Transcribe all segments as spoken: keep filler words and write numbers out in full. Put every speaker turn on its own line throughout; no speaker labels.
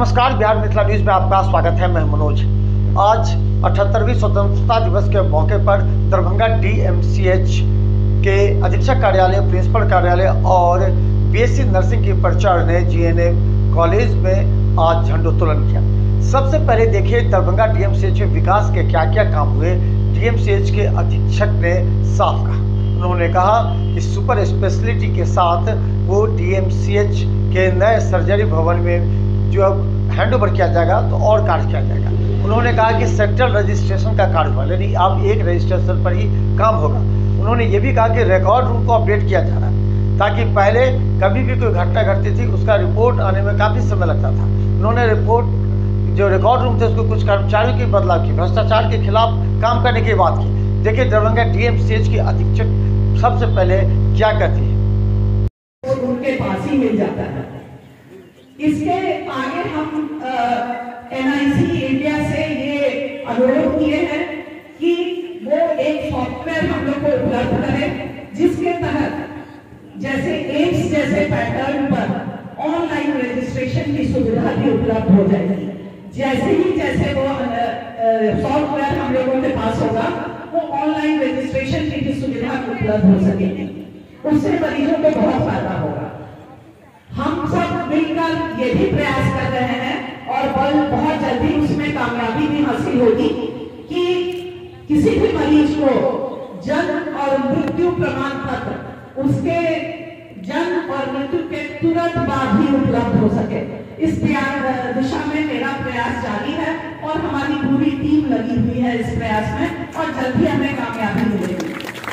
नमस्कार, बिहार मिथिला न्यूज में आपका स्वागत है। मैं मनोज। आज अठहत्तरवीं स्वतंत्रता दिवस के मौके पर दरभंगा डीएमसीएच के अधीक्षक कार्यालय, प्रिंसिपल कार्यालय और बीएससी नर्सिंग की प्राचार्य ने जीएनएम कॉलेज में आज झंडोत्तोलन किया। सबसे पहले देखिए दरभंगा डीएमसीएच में विकास के क्या क्या काम हुए। डीएमसीएच के अधीक्षक ने साफ कहा। उन्होंने कहा कि सुपर स्पेशलिटी के साथ वो डीएमसीएच के नए सर्जरी भवन में जो अब हैंड ओवर किया जाएगा तो और कार्य किया जाएगा। उन्होंने कहा कि सेंट्रल रजिस्ट्रेशन का कार्य हुआ, यानी अब एक रजिस्ट्रेशन पर ही काम होगा। उन्होंने ये भी कहा कि रिकॉर्ड रूम को अपडेट किया जा रहा है, ताकि पहले कभी भी कोई घटना घटती थी उसका रिपोर्ट आने में काफ़ी समय लगता था। उन्होंने रिपोर्ट जो रिकॉर्ड रूम थे उसको कुछ कर्मचारियों की बदलाव की, भ्रष्टाचार के खिलाफ काम करने की बात की। देखिए दरभंगा डीएमसीएच की अधीक्षक सबसे पहले क्या कहती है।
उनके पास ही मिल जाता है। इसके आगे हम एनआईसी इंडिया से ये अनुरोध किए हैं कि वो एक सॉफ्टवेयर हम लोग को उपलब्ध करें, जिसके तहत जैसे एम्स जैसे पैटर्न पर ऑनलाइन रजिस्ट्रेशन की सुविधा भी उपलब्ध हो जाएगी। जैसे ही जैसे वो सॉफ्टवेयर हम लोगों के पास होगा, वो ऑनलाइन रजिस्ट्रेशन की भी सुविधा उपलब्ध हो सकेगी। उससे मरीजों को बहुत फायदा होगा। हम सब मिलकर ये भी प्रयास कर रहे हैं और बल बहुत जल्दी उसमें कामयाबी भी हासिल होगी कि किसी भी मरीज को जन्म और मृत्यु प्रमाण पत्र उसके जन्म और मृत्यु के तुरंत बाद ही उपलब्ध हो सके। इस दिशा में मेरा प्रयास जारी है और हमारी पूरी टीम लगी हुई है इस प्रयास में, और जल्दी हमें कामयाबी मिलेगी।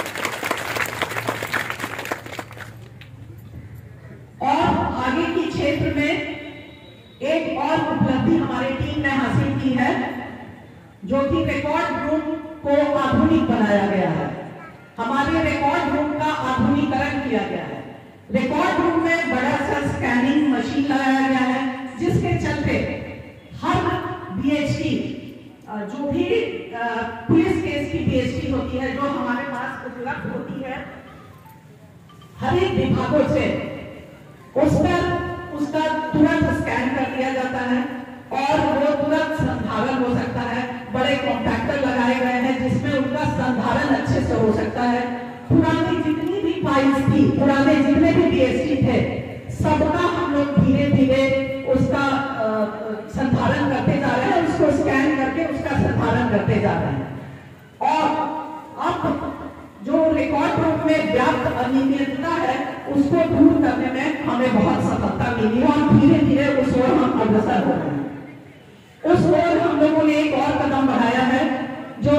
आगे की क्षेत्र में एक और उपलब्धि हमारी टीम ने हासिल की है, जो कि रिकॉर्ड रूम को आधुनिक बनाया गया है। हमारे रिकॉर्ड रूम का आधुनिकीकरण किया गया है। रिकॉर्ड रूम में बड़ा सा स्कैनिंग मशीन लगाया गया है, जिसके चलते हर बीएचडी जो भी पुलिस केस की बीएचडी होती है, जो हमारे पास उपलब्ध होती है हर एक विभागों से, उसका उसका तुरंत स्कैन कर दिया जाता है और वो तुरंत संधारण हो सकता है। बड़े कॉम्पैक्टर लगाए गए हैं जिसमें उनका संधारण अच्छे से हो सकता है। पुरानी जितनी भी फाइल्स थी, पुराने जितने भी बीएसटी थे, सबका हम लोग धीरे धीरे उसका संधारण करते जा रहे हैं, उसको स्कैन करके उसका संधारण करते जा रहे हैं। और अब जो रिकॉर्ड रूम में व्याप्त अनियमितता है उसको दूर करने में हमें बहुत सफलता मिली और धीरे धीरे उस ओर हम अग्रसर हो रहे हैं। उस ओर हम लोगों ने एक और कदम बढ़ाया है, जो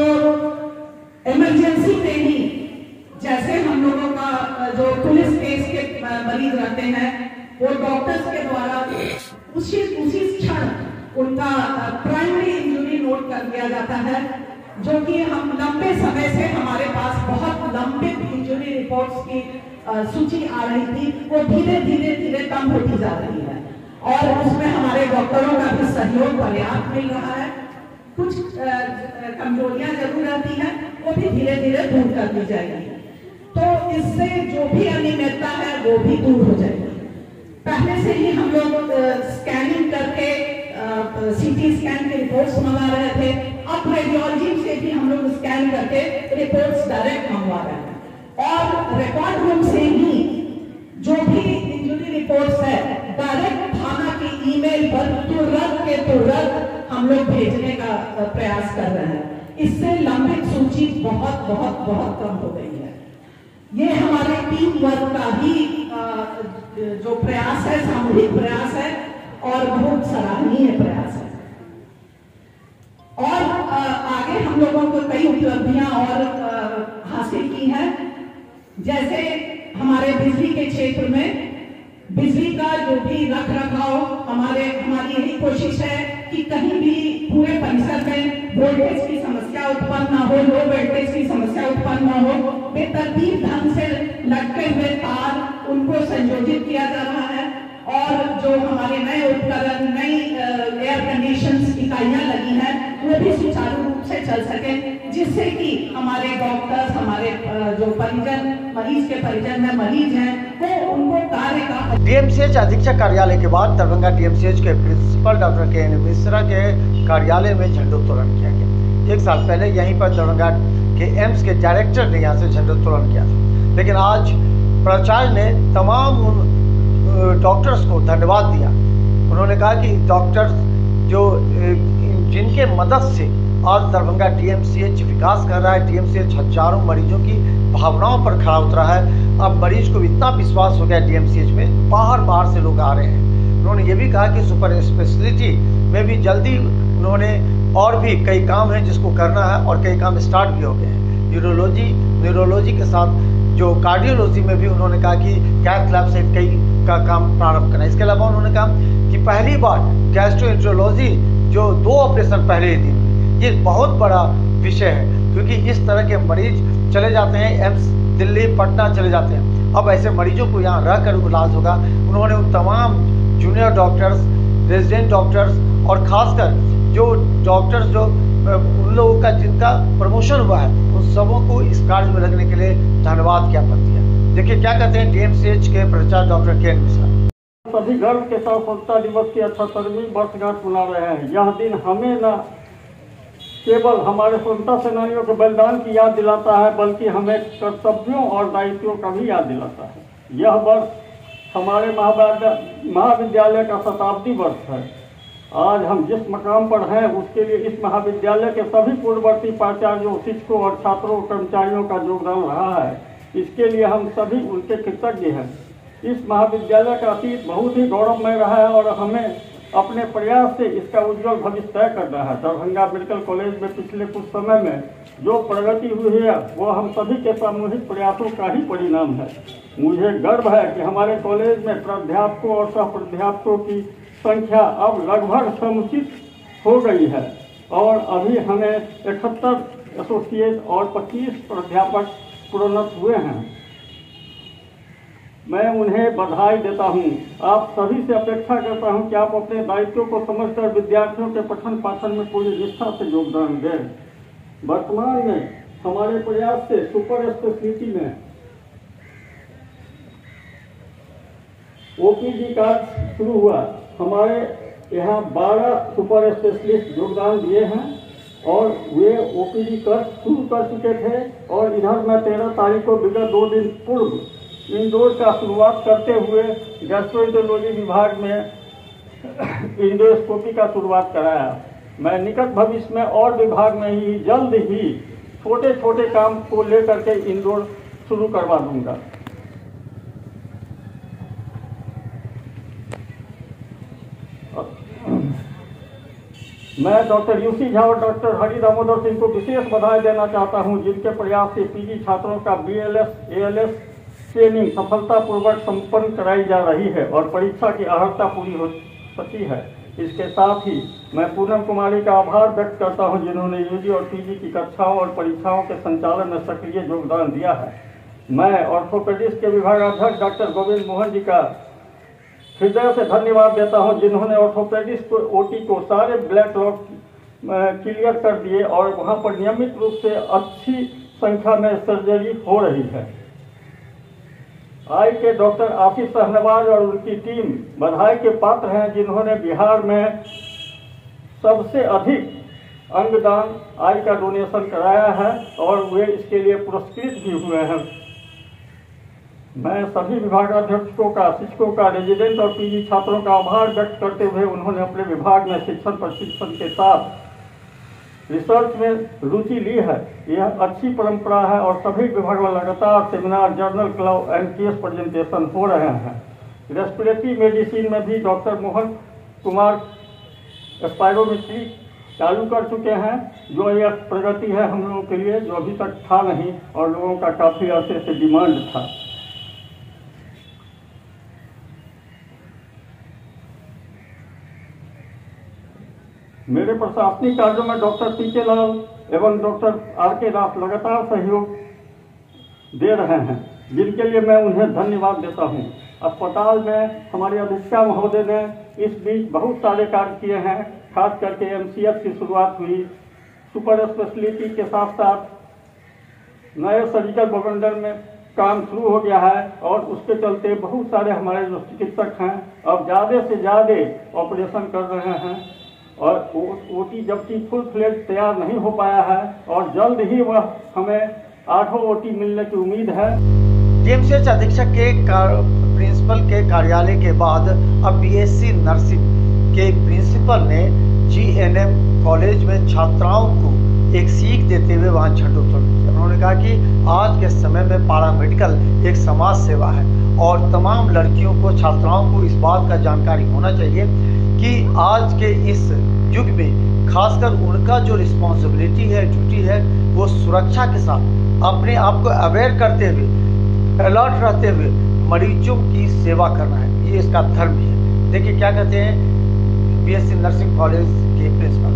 इमरजेंसी में ही जैसे हम लोगों का जो पुलिस केस के मरीज रहते हैं, वो डॉक्टर्स के द्वारा उसी उसी क्षण उनका प्राइमरी इंजरी नोट कर दिया जाता है, जो कि हम लंबे समय से हमारे पास बहुत लंबित इंजरी रिपोर्ट्स की सूची आ रही थी, वो धीरे धीरे धीरे कम होती जा रही है और उसमें हमारे डॉक्टरों का भी सहयोग पर्याप्त मिल रहा है। कुछ कमजोरियां जरूर रहती हैं, वो भी धीरे धीरे दूर कर दी जाएगी, तो इससे जो भी अनियमितता है वो भी दूर हो जाएगी। पहले से ही हम लोग स्कैनिंग करके सीटी स्कैन के रिपोर्ट्स मंगा रहे थे, अब रेडियोलॉजी से भी हम लोग स्कैन करके रिपोर्ट्स डायरेक्ट मंगवा रहे हैं और रिकॉर्ड रूम से ही जो भी इंजरी रिपोर्ट्स है डायरेक्ट थाना की ईमेल पर तुरंत के तुरंत हम लोग भेजने का प्रयास कर रहे हैं। इससे लंबित सूची बहुत बहुत बहुत कम हो गई है। ये हमारे टीम वर्क का ही जो प्रयास है, सामूहिक प्रयास है और बहुत सराहनीय प्रयास है। और आगे हम लोगों को कई उपलब्धियां और हासिल की है, जैसे हमारे बिजली के क्षेत्र में बिजली का जो भी रख रखाव, हमारे हमारी यही कोशिश है कि कहीं भी पूरे परिसर में वोल्टेज की समस्या उत्पन्न न हो, लो वोल्टेज की समस्या उत्पन्न न हो। बेतरतीब ढंग से लटके हुए तार उनको संयोजित किया जा रहा है और जो हमारे नए उपकरण, नई एयर कंडीशन इकाइयां लगी हैं, वो भी सुचारू रूप से चल सके, जिससे कि हमारे डॉक्टर्स, हमारे जो परिजन, मरीज के परिजन में मरीज हैं, वो उनको कार्य का
डीएमसीएच अधीक्षक कार्यालय के बाद दरभंगा डीएमसीएच के principal doctor K N Mishra के कार्यालय में झंडोत्तोलन किया गया। एक साल पहले यहीं पर दरभंगा के एम्स के डायरेक्टर ने यहाँ से झंडोत्तोलन किया था, लेकिन आज प्राचार्य ने तमाम उन डॉक्टर्स को धन्यवाद दिया। उन्होंने कहा कि डॉक्टर्स जो जिनके मदद से आज दरभंगा डीएमसीएच विकास कर रहा है, डीएमसीएच हजारों मरीजों की भावनाओं पर खड़ा उतरा है। अब मरीज को इतना विश्वास हो गया डीएमसीएच में, बाहर बाहर से लोग आ रहे हैं। उन्होंने ये भी कहा कि सुपर स्पेशलिटी में भी जल्दी उन्होंने और भी कई काम हैं जिसको करना है और कई काम स्टार्ट भी हो गए हैं। न्यूरोलॉजी न्यूरोलॉजी के साथ जो कार्डियोलॉजी में भी उन्होंने कहा कि कैथ लैब से कई का काम प्रारंभ करना है। इसके अलावा उन्होंने कहा कि पहली बार गैस्ट्रोएंटेरोलॉजी जो दो ऑपरेशन पहले ही दिन, ये बहुत बड़ा विषय है, क्योंकि इस तरह के मरीज चले जाते हैं एम्स दिल्ली पटना चले जाते हैं। अब ऐसे मरीजों को यहाँ रह कर इलाज होगा। उन्होंने उन तमाम जूनियर डॉक्टर्स, रेजिडेंट डॉक्टर्स और खासकर जो डॉक्टर्स जो उन लोगों का जिनका प्रमोशन हुआ है, उन सबों को इस कार्य में लगने के लिए धन्यवाद ज्ञापन दिया। देखिए क्या कहते हैं डीएमसीएच के प्राचार्य डॉक्टर के एन मिश्रा।
सभी गर्व के साथ स्वतंत्रता दिवस की अठहत्तरवीं वर्षगांठ मना रहे हैं। यह दिन हमें न केवल हमारे स्वतंत्रता सेनानियों के बलिदान की याद दिलाता है, बल्कि हमें कर्तव्यों और दायित्वों का भी याद दिलाता है। यह वर्ष हमारे महाविद्यालय का शताब्दी वर्ष है। आज हम जिस मकाम पर हैं उसके लिए इस महाविद्यालय के सभी पूर्ववर्ती प्राचार्यों, शिक्षकों और छात्रों कर्मचारियों का योगदान रहा है। इसके लिए हम सभी उनके कृतज्ञ हैं। इस महाविद्यालय का अतीत बहुत ही गौरवमय रहा है और हमें अपने प्रयास से इसका उज्जवल भविष्य तय करना है। दरभंगा मेडिकल कॉलेज में पिछले कुछ समय में जो प्रगति हुई है वो हम सभी के सामूहिक प्रयासों का ही परिणाम है। मुझे गर्व है कि हमारे कॉलेज में प्राध्यापकों और सह प्राध्यापकों की संख्या अब लगभग समुचित हो गई है और अभी हमें इकहत्तर एसोसिएट और पच्चीस प्राध्यापक प्रोन्नत हुए हैं। मैं उन्हें बधाई देता हूं। आप सभी से अपेक्षा करता हूं कि आप अपने दायित्वों को समझकर विद्यार्थियों के पठन पाठन में पूरी निष्ठा से योगदान दें। वर्तमान में हमारे प्रयास से सुपर स्पेशलिटी में ओपीडी का शुरू हुआ। हमारे यहाँ बारह सुपर स्पेशलिस्ट योगदान दिए हैं और वे ओपीडी कर शुरू कर चुके थे और इधर मैं तेरह तारीख को विगत दो दिन पूर्व इंडोर का शुरुआत करते हुए गैस्ट्रोएंटेरोलॉजी विभाग में इंडोस्कोपी का शुरुआत कराया। मैं निकट भविष्य में और विभाग में ही जल्द ही छोटे छोटे काम को लेकर के इंडोर शुरू करवा दूंगा। मैं डॉक्टर यूसी झा और डॉक्टर हरि दामोदर सिंह को विशेष बधाई देना चाहता हूं, जिनके प्रयास से पीजी छात्रों का बीएलएस एएलएस ट्रेनिंग सफलतापूर्वक संपन्न कराई जा रही है और परीक्षा की अर्हता पूरी हो सकी है। इसके साथ ही मैं पूनम कुमारी का आभार व्यक्त करता हूं, जिन्होंने यूजी और पीजी की कक्षाओं और परीक्षाओं के संचालन में सक्रिय योगदान दिया है। मैं ऑर्थोपेडिक्स के विभागाध्यक्ष डॉक्टर गोविंद मोहन जी का हृदय से धन्यवाद देता हूं, जिन्होंने ऑर्थोपेडिक्स को ओटी को सारे ब्लैक लॉक क्लियर कर दिए और वहां पर नियमित रूप से अच्छी संख्या में सर्जरी हो रही है। आई के डॉक्टर आशीष सहनवाज और उनकी टीम बधाई के पात्र हैं, जिन्होंने बिहार में सबसे अधिक अंगदान आई का डोनेशन कराया है और वे इसके लिए पुरस्कृत भी हुए हैं। मैं सभी विभागाध्यक्षों का, शिक्षकों का, रेजिडेंट और पीजी छात्रों का आभार व्यक्त करते हुए उन्होंने अपने विभाग में शिक्षण प्रशिक्षण के साथ रिसर्च में रुचि ली है। यह अच्छी परंपरा है और सभी विभाग में लगातार seminar, journal club and case presentation हो रहे हैं। रेस्पिरेटरी मेडिसिन में भी डॉक्टर मोहन कुमार स्पायरोमेट्री चालू कर चुके हैं, जो यह प्रगति है हम लोगों के लिए, जो अभी तक था नहीं और लोगों का काफ़ी अरसे से डिमांड था। मेरे प्रशासनिक कार्यों में डॉक्टर पी के लाल एवं डॉक्टर आर के दास लगातार सहयोग दे रहे हैं, जिनके लिए मैं उन्हें धन्यवाद देता हूं। अस्पताल में हमारे अधीक्षक महोदय ने इस बीच बहुत सारे कार्य किए हैं, खास करके एमसीएच की शुरुआत हुई। सुपर स्पेशलिटी के साथ साथ नए सर्जिकल प्रबंधन में काम शुरू हो गया है और उसके चलते बहुत सारे हमारे जो चिकित्सक हैं अब ज़्यादा से ज़्यादा ऑपरेशन कर रहे हैं और ओटी जबकि फुल फ्लेज तैयार नहीं हो पाया है और जल्द ही वह हमें आठों ओटी मिलने की उम्मीद है।
डीएमसीएच अधीक्षक के प्रिंसिपल के कार्यालय के बाद अब बीएससी नर्सिंग के प्रिंसिपल ने जीएनएम कॉलेज में छात्राओं को एक सीख देते हुए वहां झंडोत्तोलन किया। उन्होंने कहा कि आज के समय में पैरामेडिकल एक समाज सेवा है और तमाम लड़कियों को, छात्राओं को इस बात का जानकारी होना चाहिए कि आज के इस युग में खासकर उनका जो रिस्पॉन्सिबिलिटी है, ड्यूटी है, वो सुरक्षा के साथ अपने आप को अवेयर करते हुए, अलर्ट रहते हुए मरीजों की सेवा करना है। ये इसका धर्म है। देखिए क्या कहते हैं बीएससी नर्सिंग कॉलेज के प्रिंसिपल।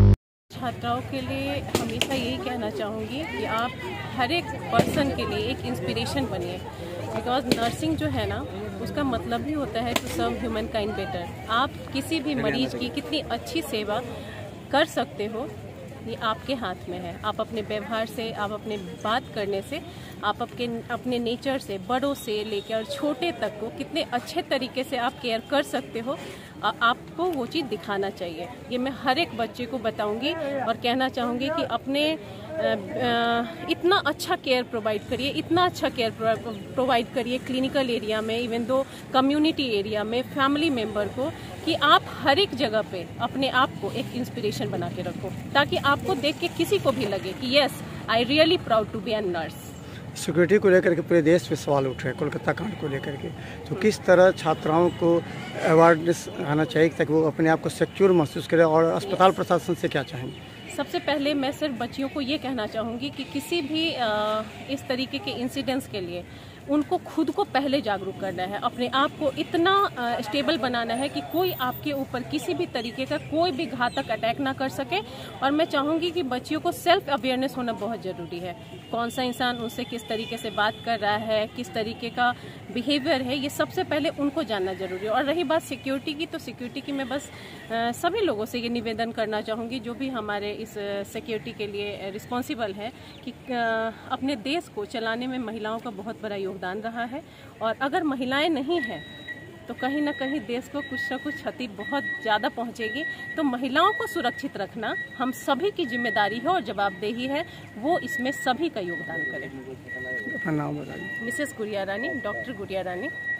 छात्राओं के लिए हमेशा यही कहना चाहूँगी कि आप हर एक पर्सन के लिए एक इंस्पिरेशन बनिए, बिकॉज नर्सिंग जो है ना उसका मतलब ही होता है to serve humankind better. आप किसी भी मरीज की कितनी अच्छी सेवा कर सकते हो ये आपके हाथ में है। आप अपने व्यवहार से, आप अपने बात करने से, आप अपने अपने नेचर से, बड़ों से लेकर छोटे तक को कितने अच्छे तरीके से आप केयर कर सकते हो, आ, आपको वो चीज़ दिखाना चाहिए। ये मैं हर एक बच्चे को बताऊंगी और कहना चाहूँगी कि अपने आ, आ, इतना अच्छा केयर प्रोवाइड करिए, इतना अच्छा केयर प्रोवाइड करिए क्लिनिकल एरिया में, इवन दो कम्युनिटी एरिया में, फैमिली मेम्बर को, कि आप हर एक जगह पे अपने आप को एक इंस्पिरेशन बना के रखो, ताकि आपको देख के किसी को भी लगे कि yes I really proud to be an nurse.
Security को लेकर के पूरे देश में सवाल उठ रहे हैं, कोलकाता कांड को लेकर के, तो किस तरह छात्राओं को अवेयरनेस आना चाहिए ताकि वो अपने आप को सिक्योर महसूस करें, और अस्पताल प्रशासन से क्या चाहेंगे?
सबसे पहले मैं सिर्फ बच्चियों को ये कहना चाहूँगी कि किसी भी आ, इस तरीके के इंसिडेंट्स के लिए उनको खुद को पहले जागरूक करना है, अपने आप को इतना स्टेबल बनाना है कि कोई आपके ऊपर किसी भी तरीके का कोई भी घातक अटैक ना कर सके। और मैं चाहूँगी कि बच्चियों को सेल्फ अवेयरनेस होना बहुत ज़रूरी है। कौन सा इंसान उनसे किस तरीके से बात कर रहा है, किस तरीके का बिहेवियर है, ये सबसे पहले उनको जानना जरूरी है। और रही बात सिक्योरिटी की, तो सिक्योरिटी की मैं बस आ, सभी लोगों से ये निवेदन करना चाहूँगी जो भी हमारे इस सिक्योरिटी के लिए रिस्पॉन्सिबल है, कि आ, अपने देश को चलाने में महिलाओं का बहुत बड़ा योगदान रहा है, और अगर महिलाएं नहीं हैं तो कहीं ना कहीं देश को कुछ ना कुछ क्षति बहुत ज़्यादा पहुंचेगी। तो महिलाओं को सुरक्षित रखना हम सभी की जिम्मेदारी है और जवाबदेही है, वो इसमें सभी का योगदान करें।
अपना नाम बताइए।
मिसेस गुड़िया रानी, डॉक्टर गुड़िया रानी।